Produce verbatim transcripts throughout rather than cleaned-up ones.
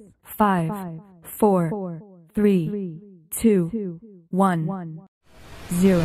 five, four, three, two, one, zero.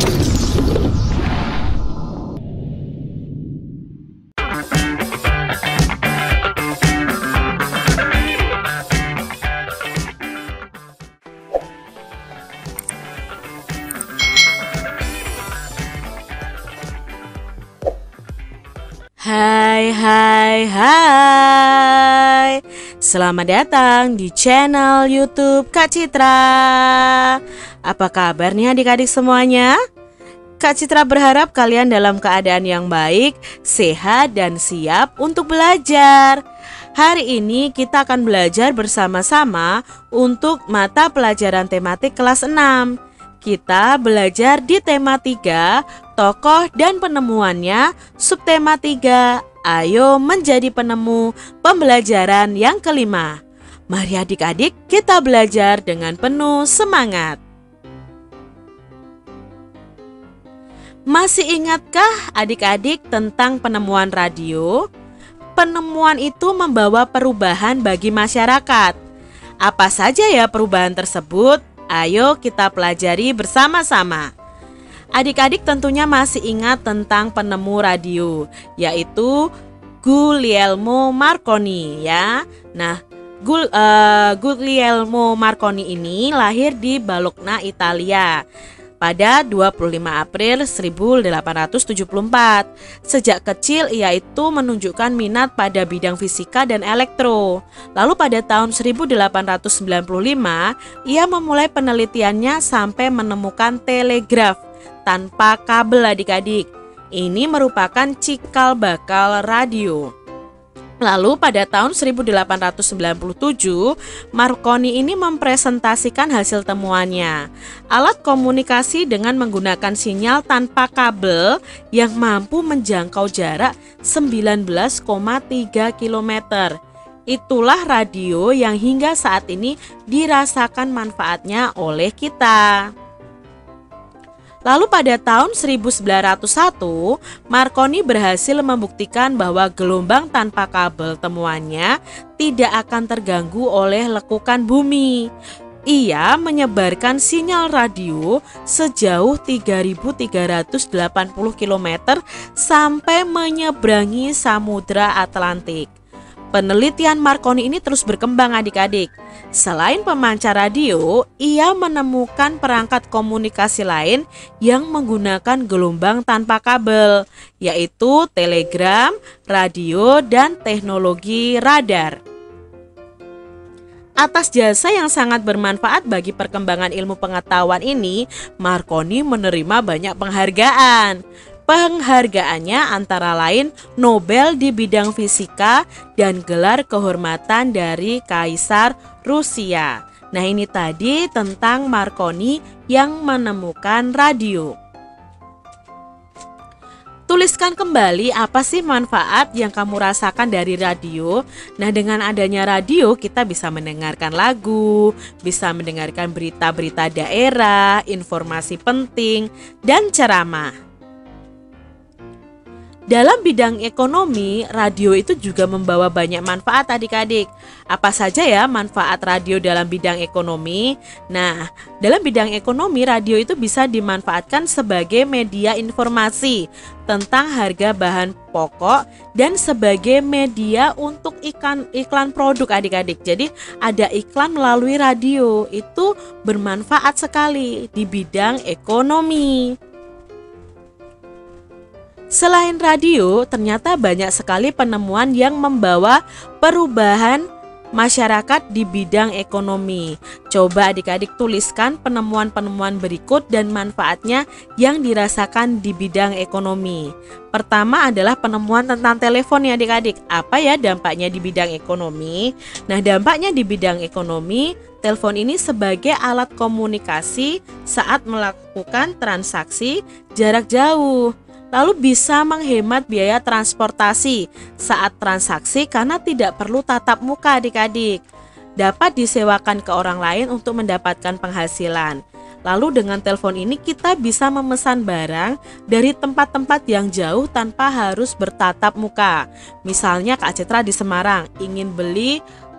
Hai hai hai, selamat datang di channel YouTube Kak Citra. Apa kabar nih adik-adik semuanya? Kak Citra berharap kalian dalam keadaan yang baik, sehat dan siap untuk belajar. Hari ini kita akan belajar bersama-sama untuk mata pelajaran tematik kelas enam. Kita belajar di tema tiga, tokoh dan penemuannya, subtema tiga, ayo menjadi penemu, pembelajaran yang kelima. Mari adik-adik kita belajar dengan penuh semangat. Masih ingatkah adik-adik tentang penemuan radio? Penemuan itu membawa perubahan bagi masyarakat. Apa saja ya perubahan tersebut? Ayo kita pelajari bersama-sama. Adik-adik tentunya masih ingat tentang penemu radio, yaitu Guglielmo Marconi ya. Nah, Gul, uh, Guglielmo Marconi ini lahir di Bologna, Italia pada dua puluh lima April seribu delapan ratus tujuh puluh empat. Sejak kecil ia itu menunjukkan minat pada bidang fisika dan elektro. Lalu pada tahun seribu delapan ratus sembilan puluh lima, ia memulai penelitiannya sampai menemukan telegraf tanpa kabel adik-adik. Ini merupakan cikal bakal radio. Lalu pada tahun seribu delapan ratus sembilan puluh tujuh, Marconi ini mempresentasikan hasil temuannya. Alat komunikasi dengan menggunakan sinyal tanpa kabel yang mampu menjangkau jarak sembilan belas koma tiga kilometer. Itulah radio yang hingga saat ini dirasakan manfaatnya oleh kita. Lalu pada tahun seribu sembilan ratus satu, Marconi berhasil membuktikan bahwa gelombang tanpa kabel temuannya tidak akan terganggu oleh lekukan bumi. Ia menyebarkan sinyal radio sejauh tiga ribu tiga ratus delapan puluh kilometer sampai menyeberangi Samudra Atlantik. Penelitian Marconi ini terus berkembang adik-adik. Selain pemancar radio, ia menemukan perangkat komunikasi lain yang menggunakan gelombang tanpa kabel, yaitu telegram, radio, dan teknologi radar. Atas jasa yang sangat bermanfaat bagi perkembangan ilmu pengetahuan ini, Marconi menerima banyak penghargaan. Penghargaannya antara lain Nobel di bidang fisika dan gelar kehormatan dari Kaisar Rusia. Nah, ini tadi tentang Marconi yang menemukan radio. Tuliskan kembali apa sih manfaat yang kamu rasakan dari radio. Nah, dengan adanya radio kita bisa mendengarkan lagu, bisa mendengarkan berita-berita daerah, informasi penting, dan ceramah. Dalam bidang ekonomi, radio itu juga membawa banyak manfaat adik-adik. Apa saja ya manfaat radio dalam bidang ekonomi? Nah, dalam bidang ekonomi, radio itu bisa dimanfaatkan sebagai media informasi tentang harga bahan pokok dan sebagai media untuk iklan, iklan produk adik-adik. Jadi ada iklan melalui radio, itu bermanfaat sekali di bidang ekonomi. Selain radio, ternyata banyak sekali penemuan yang membawa perubahan masyarakat di bidang ekonomi. Coba adik-adik tuliskan penemuan-penemuan berikut dan manfaatnya yang dirasakan di bidang ekonomi. Pertama adalah penemuan tentang telepon ya adik-adik. Apa ya dampaknya di bidang ekonomi? Nah, dampaknya di bidang ekonomi, telepon ini sebagai alat komunikasi saat melakukan transaksi jarak jauh. Lalu bisa menghemat biaya transportasi saat transaksi karena tidak perlu tatap muka adik-adik. Dapat disewakan ke orang lain untuk mendapatkan penghasilan. Lalu dengan telepon ini kita bisa memesan barang dari tempat-tempat yang jauh tanpa harus bertatap muka. Misalnya Kak Citra di Semarang ingin beli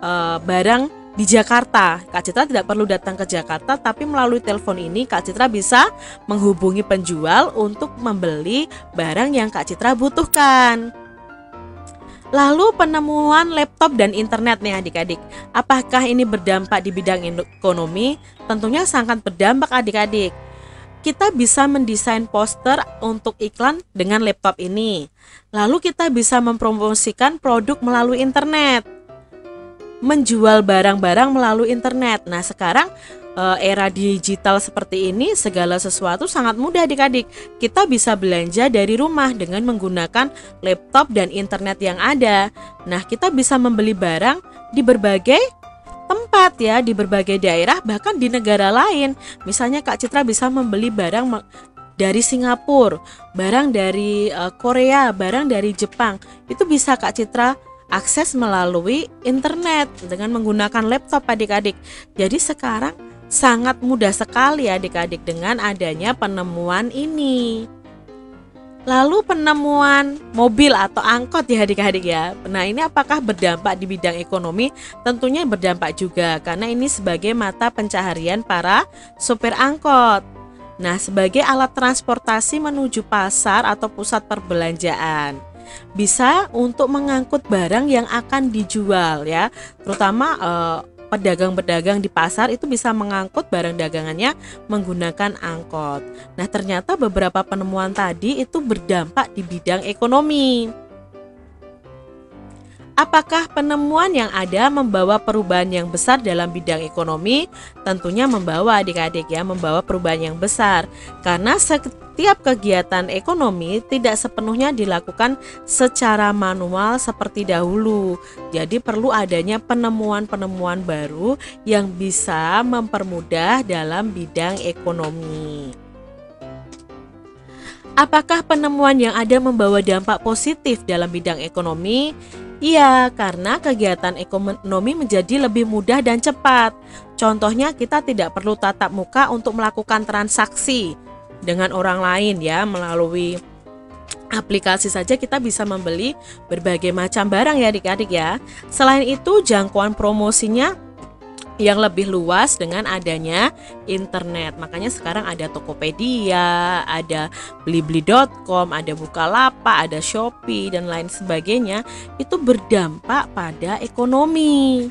uh, barang di Jakarta. Kak Citra tidak perlu datang ke Jakarta, tapi melalui telepon ini Kak Citra bisa menghubungi penjual untuk membeli barang yang Kak Citra butuhkan. Lalu penemuan laptop dan internet nih adik-adik. Apakah ini berdampak di bidang ekonomi? Tentunya sangat berdampak adik-adik. Kita bisa mendesain poster untuk iklan dengan laptop ini. Lalu kita bisa mempromosikan produk melalui internet, menjual barang-barang melalui internet. Nah sekarang era digital seperti ini, segala sesuatu sangat mudah adik-adik. Kita bisa belanja dari rumah dengan menggunakan laptop dan internet yang ada. Nah kita bisa membeli barang di berbagai tempat ya, di berbagai daerah, bahkan di negara lain. Misalnya Kak Citra bisa membeli barang dari Singapura, barang dari uh, Korea, barang dari Jepang. Itu bisa Kak Citra akses melalui internet dengan menggunakan laptop adik-adik. Jadi sekarang sangat mudah sekali adik-adik dengan adanya penemuan ini. Lalu penemuan mobil atau angkot ya adik-adik ya. Nah ini apakah berdampak di bidang ekonomi? Tentunya berdampak juga, karena ini sebagai mata pencaharian para sopir angkot. Nah sebagai alat transportasi menuju pasar atau pusat perbelanjaan, bisa untuk mengangkut barang yang akan dijual ya, terutama eh, pedagang-pedagang di pasar itu bisa mengangkut barang dagangannya menggunakan angkot. Nah ternyata beberapa penemuan tadi itu berdampak di bidang ekonomi. Apakah penemuan yang ada membawa perubahan yang besar dalam bidang ekonomi? Tentunya membawa adik-adik ya, membawa perubahan yang besar. Karena setiap kegiatan ekonomi tidak sepenuhnya dilakukan secara manual seperti dahulu. Jadi perlu adanya penemuan-penemuan baru yang bisa mempermudah dalam bidang ekonomi. Apakah penemuan yang ada membawa dampak positif dalam bidang ekonomi? Iya, karena kegiatan ekonomi menjadi lebih mudah dan cepat. Contohnya kita tidak perlu tatap muka untuk melakukan transaksi dengan orang lain ya, melalui aplikasi saja kita bisa membeli berbagai macam barang ya adik-adik ya. Selain itu jangkauan promosinya yang lebih luas dengan adanya internet. Makanya sekarang ada Tokopedia, ada Blibli dot com, ada Bukalapak, ada Shopee dan lain sebagainya. Itu berdampak pada ekonomi.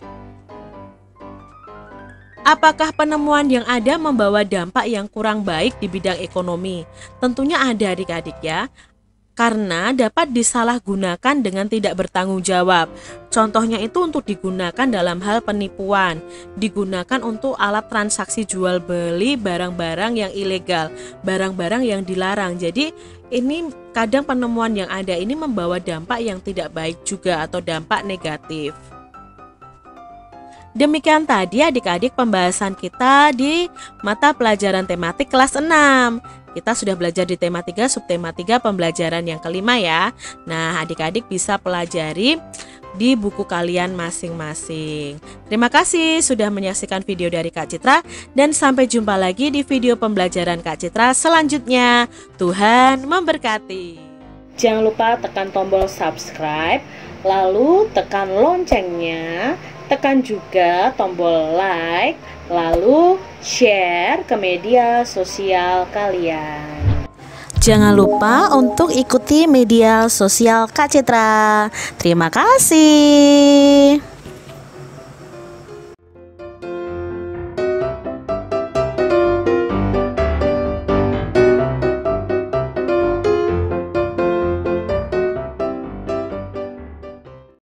Apakah penemuan yang ada membawa dampak yang kurang baik di bidang ekonomi? Tentunya ada adik-adik ya, karena dapat disalahgunakan dengan tidak bertanggung jawab. Contohnya itu untuk digunakan dalam hal penipuan, digunakan untuk alat transaksi jual beli barang-barang yang ilegal, barang-barang yang dilarang. Jadi ini kadang penemuan yang ada ini membawa dampak yang tidak baik juga atau dampak negatif. Demikian tadi adik-adik pembahasan kita di mata pelajaran tematik kelas enam. Kita sudah belajar di tema tiga, subtema tiga, pembelajaran yang kelima ya. Nah adik-adik bisa pelajari di buku kalian masing-masing. Terima kasih sudah menyaksikan video dari Kak Citra, dan sampai jumpa lagi di video pembelajaran Kak Citra selanjutnya. Tuhan memberkati. Jangan lupa tekan tombol subscribe, lalu tekan loncengnya, tekan juga tombol like, lalu share ke media sosial kalian. Jangan lupa untuk ikuti media sosial Kak Citra. Terima kasih.